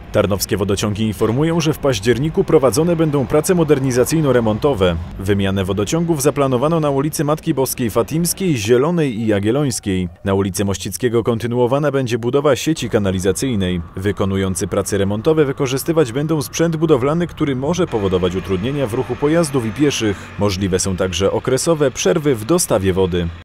Tarnowskie Wodociągi informują, że w październiku prowadzone będą prace modernizacyjno-remontowe. Wymianę wodociągów zaplanowano na ulicy Matki Boskiej Fatimskiej, Zielonej i Jagiellońskiej. Na ulicy Mościckiego kontynuowana będzie budowa sieci kanalizacyjnej. Wykonujący prace remontowe wykorzystywać będą sprzęt budowlany, który może powodować utrudnienia w ruchu pojazdów i pieszych. Możliwe są także okresowe przerwy w dostawie wody.